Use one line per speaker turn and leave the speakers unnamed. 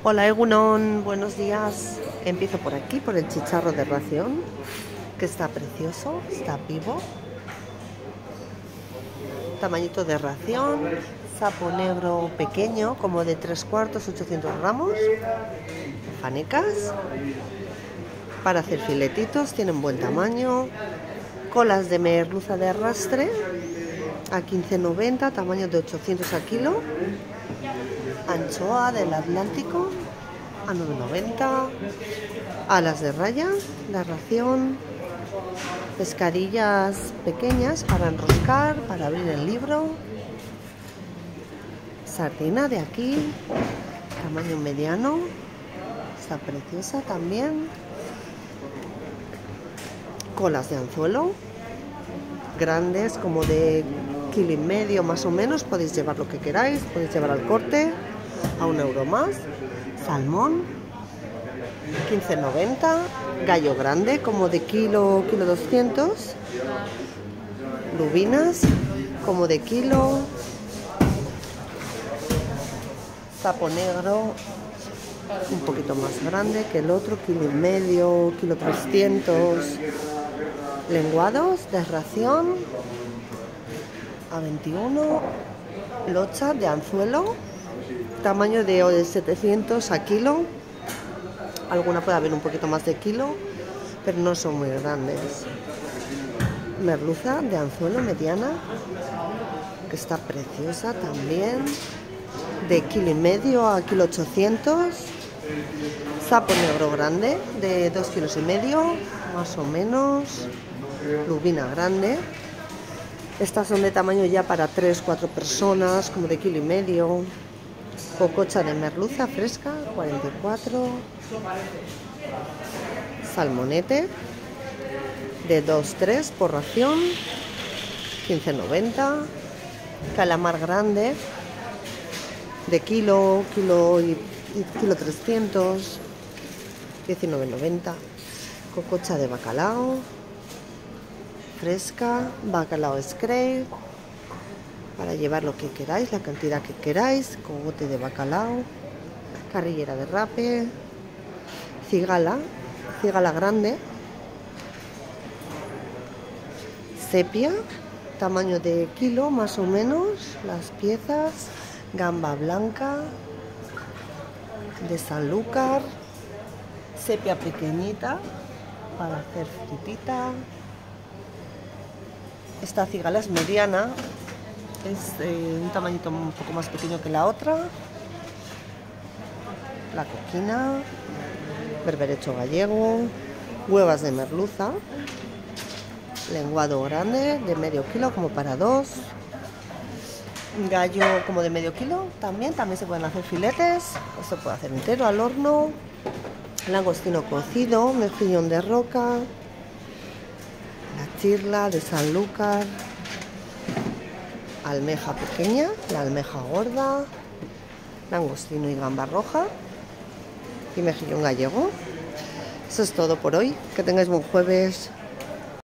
Hola Egunon, buenos días. Empiezo por aquí, por el chicharro de ración, que está precioso, está vivo. Tamañito de ración, sapo negro pequeño, como de 3/4, 800 gramos. Fanecas, para hacer filetitos, tienen buen tamaño. Colas de merluza de arrastre, a 15,90, tamaño de 800 a kilo. Anchoa del Atlántico, a 9,90. Alas de raya, la ración. Pescadillas pequeñas para enroscar, para abrir el libro. Sardina de aquí, tamaño mediano, está preciosa también. Colas de anzuelo, grandes, como de 1,5 kg más o menos. Podéis llevar lo que queráis, podéis llevar al corte, a 1 euro más. Salmón, 15,90. Gallo grande, como de kilo 200. Lubinas, como de kilo. Sapo negro, un poquito más grande que el otro, 1,5 kg, kilo 300. Lenguados de ración, a 21. Locha de anzuelo, tamaño de 700 a kilo. Alguna puede haber un poquito más de kilo, pero no son muy grandes. Merluza de anzuelo mediana, que está preciosa también, de 1,5 kg a kilo 800. Sapo negro grande, de 2,5 kg, más o menos. Lubina grande. Estas son de tamaño ya para 3-4 personas, como de 1,5 kg. Cococha de merluza fresca, 44. Salmonete, de 2-3 por ración, 15,90. Calamar grande, de kilo 300, 19,90. Cococha de bacalao fresca, bacalao scrape, para llevar lo que queráis, la cantidad que queráis. Cogote de bacalao, carrillera de rape. Cigala grande, sepia, tamaño de kilo más o menos, las piezas. Gamba blanca, de Sanlúcar. Sepia pequeñita, para hacer fritita. Esta cigala es mediana, es un tamañito un poco más pequeño que la otra. La coquina, berberecho gallego, huevas de merluza, lenguado grande de medio kilo, como para 2. Gallo como de medio kilo, también se pueden hacer filetes, o se puede hacer entero al horno. Langostino cocido, mejillón de roca, la chirla de Sanlúcar, almeja pequeña, la almeja gorda, langostino y gamba roja y mejillón gallego. Eso es todo por hoy. Que tengáis buen jueves.